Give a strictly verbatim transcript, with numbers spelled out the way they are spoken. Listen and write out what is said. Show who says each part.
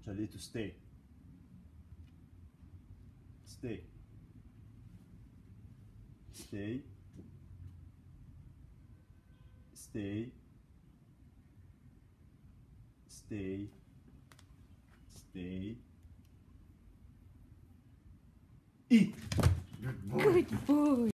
Speaker 1: Tell it to stay. Stay. Stay. Stay. Stay. Stay. Eat. Good boy.
Speaker 2: Good boy.